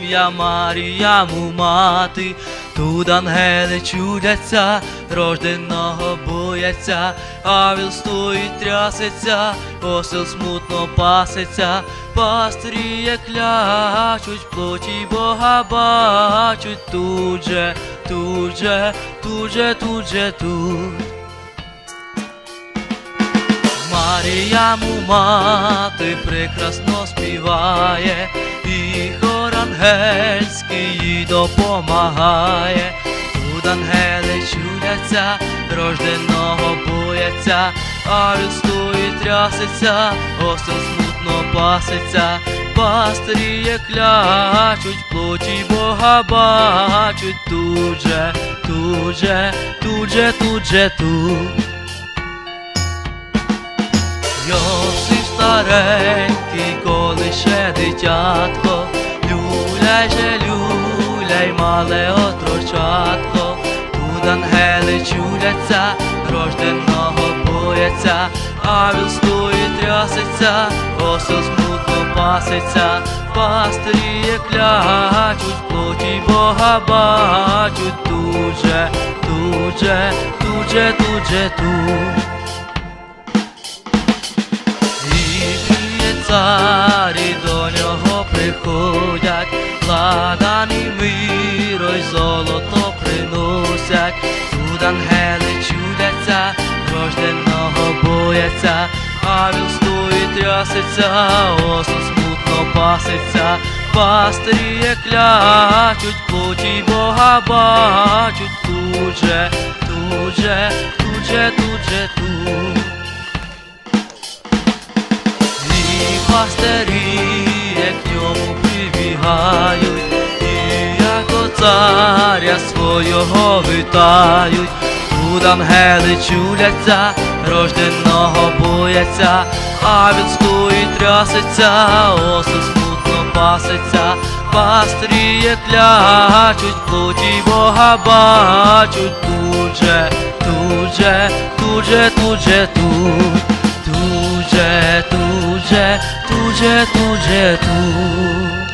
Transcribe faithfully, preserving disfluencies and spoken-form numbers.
Марія, Маріяму мати, тут ангели чудяться, рожденого бояться, а віл стоїть, трясеться, осел смутно пасеться, пастирі клячуть, плоті Бога бачуть, тут же, тут же, тут же, тут же, тут. Маріяму мати прекрасно співає, і хор ангельський їй допомагає. Тут ангели чудяться, рожденого бояться, а він стоїть, трясеться, осел смутно пасеться, пастирі клячуть, плоті Бога бачуть, тут же, тут же, тут же, тут же, тут. Йосип старенький, коли ще дитятко, люляй же, люляй, мале отрочатко. Тут ангели чудяться, рожденого бояться, а він стоїть, трясеться, осел смутно пасеться, пастирі клячуть, плоті Бога бачуть, тут же, тут же, тут же, тут же, тут. Царі до нього приходять, ладані миро й золото приносять. Тут ангели чудяться, рожденого бояться, а він стоїть, трясеться, осел смутно пасеться, пастирі клячуть, плоті Бога бачуть, тут же, тут же, тут же, тут же, тут. Пастирі, як к ньому прибігають, і як до царя свого вітають. Тут ангели чудяться, рожденого бояться, а він стоїть, трясеться, осел смутно пасеться, пастирі клячуть, плоті Бога бачуть, тут же, тут же, тут же, тут же, тут. Тут же, тут же, тут же, тут же, тут.